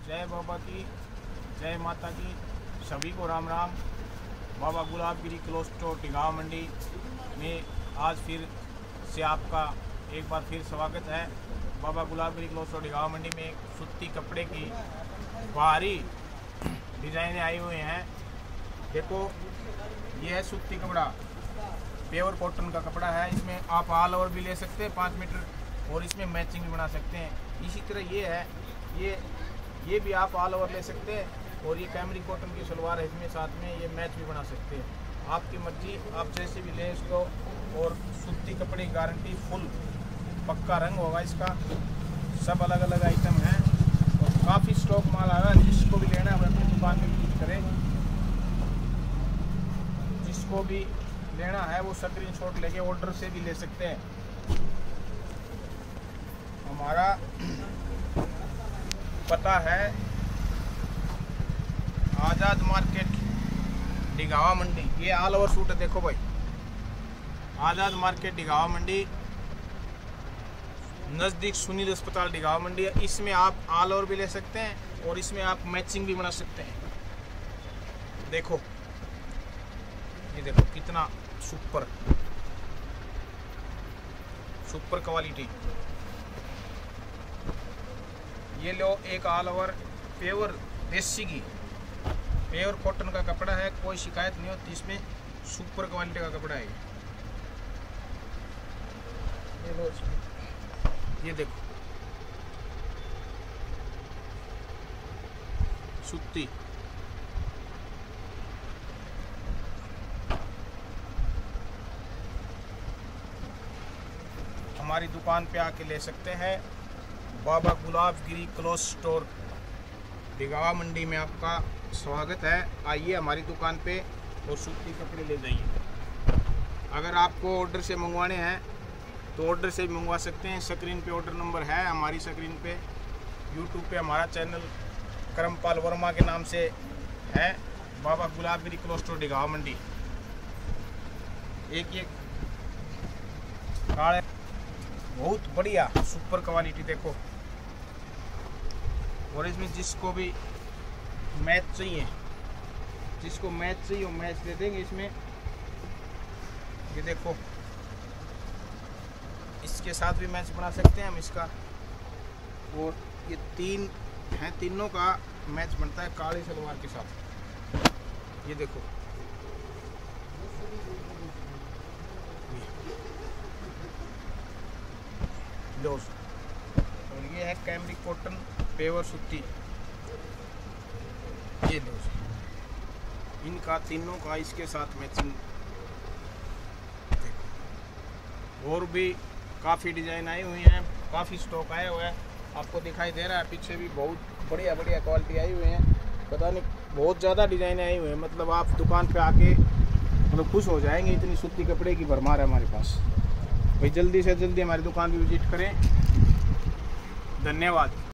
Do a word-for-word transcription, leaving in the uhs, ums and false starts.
जय बाबा की, जय माता की, सभी को राम राम। बाबा गुलाबगिरी क्लोथ स्टोर टिगाव मंडी में आज फिर से आपका एक बार फिर स्वागत है। बाबा गुलाबगिरी क्लोथ स्टोर टिगाव मंडी में एक सूती कपड़े की बाहरी डिजाइने आई हुई हैं। देखो, ये है सूती कपड़ा, प्योर कॉटन का कपड़ा है। इसमें आप ऑल ओवर भी ले सकते हैं पाँच मीटर, और इसमें मैचिंग भी बना सकते हैं। इसी तरह ये है, ये ये भी आप ऑल ओवर ले सकते हैं। और ये कैमरी कॉटन की सलवार है, इसमें साथ में ये मैच भी बना सकते हैं। आपकी मर्जी, आप जैसे भी लें इसको। और सूती कपड़े की गारंटी, फुल पक्का रंग होगा इसका। सब अलग अलग आइटम हैं और काफ़ी स्टॉक माल आ रहा है। जिसको भी लेना है वो अपनी दुकान में विजिट करें। जिसको भी लेना है वो स्क्रीनशॉट लेके ऑर्डर से भी ले सकते हैं। हमारा पता है आज़ाद मार्केट डिगावा मंडी। ये ऑल ओवर सूट है, देखो भाई, आज़ाद मार्केट डिगावा मंडी, नज़दीक सुनील अस्पताल डिगावा मंडी है। इसमें आप ऑल ओवर भी ले सकते हैं और इसमें आप मैचिंग भी बना सकते हैं। देखो, ये देखो कितना सुपर सुपर क्वालिटी। ये लो एक ऑल ओवर प्योर देसी की प्योर कॉटन का कपड़ा है, कोई शिकायत नहीं होती इसमें। सुपर क्वालिटी का कपड़ा है ये लो। ये देखो सूती, हमारी दुकान पे आके ले सकते हैं। बाबा गुलाबगिरी क्लोथ स्टोर डिगावा मंडी में आपका स्वागत है। आइए हमारी दुकान पे और सूती कपड़े ले जाइए। अगर आपको ऑर्डर से मंगवाने हैं तो ऑर्डर से भी मंगवा सकते हैं। स्क्रीन पे ऑर्डर नंबर है हमारी स्क्रीन पे। यूट्यूब पे हमारा चैनल करमपाल वर्मा के नाम से है, बाबा गुलाबगिरी क्लोथ स्टोर डिगावा मंडी। एक एक काले बहुत बढ़िया सुपर क्वालिटी, देखो। और इसमें जिसको भी मैच चाहिए, जिसको मैच चाहिए वो मैच दे देंगे इसमें। ये देखो, इसके साथ भी मैच बना सकते हैं हम इसका। और ये तीन हैं, तीनों का मैच बनता है काली सलवार के साथ। ये देखो, और ये है कैमरी कॉटन प्योर सूती। ये लो, इनका तीनों का इसके साथ मैचिंग। देखो, और भी काफ़ी डिज़ाइन आई हुई हैं, काफ़ी स्टॉक आया हुआ है। आपको दिखाई दे रहा है पीछे भी बहुत बढ़िया बढ़िया क्वालिटी आई हुई है। पता नहीं, बहुत ज़्यादा डिज़ाइन आई हुई हैं। मतलब आप दुकान पे आके मतलब खुश हो जाएंगे, इतनी सूती कपड़े की भरमार है हमारे पास। भाई जल्दी से जल्दी हमारी दुकान पे विजिट करें। धन्यवाद।